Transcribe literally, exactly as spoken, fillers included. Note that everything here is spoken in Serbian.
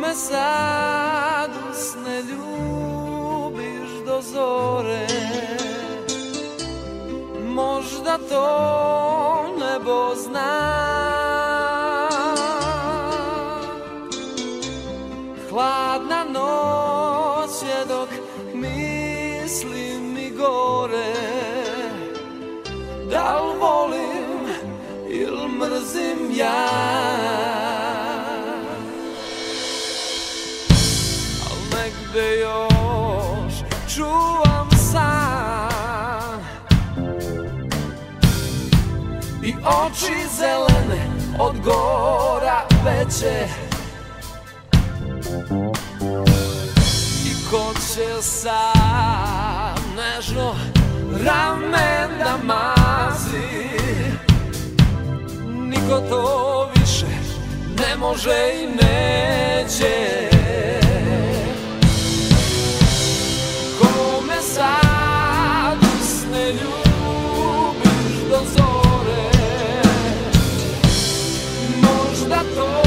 me sad usne ljubiš do zore, možda to nebo zna. Hladna noć je dok misli mi gore, da li volim ili mrzim ja. Al negde još čuvam san i oči zelene od gora veće, i ko će sam nežno ramen da mazi. Niko to više ne može i neće. Kome sad usne ljubiš do zore, možda to